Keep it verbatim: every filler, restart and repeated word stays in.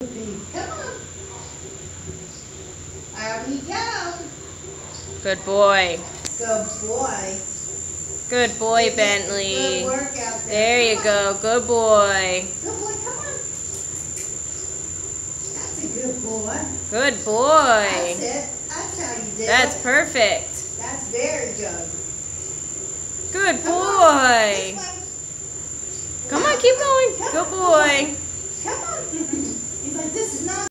Come on. Out we go. Good boy. Good boy. Good boy, Bentley. Good work out there. There you go. Good boy. Good boy, come on. That's a good boy. Good boy. That's it. That's how you did That's it. perfect. That's very good. Good Come on. boy. This way. Come on, keep going. Come Good on. boy.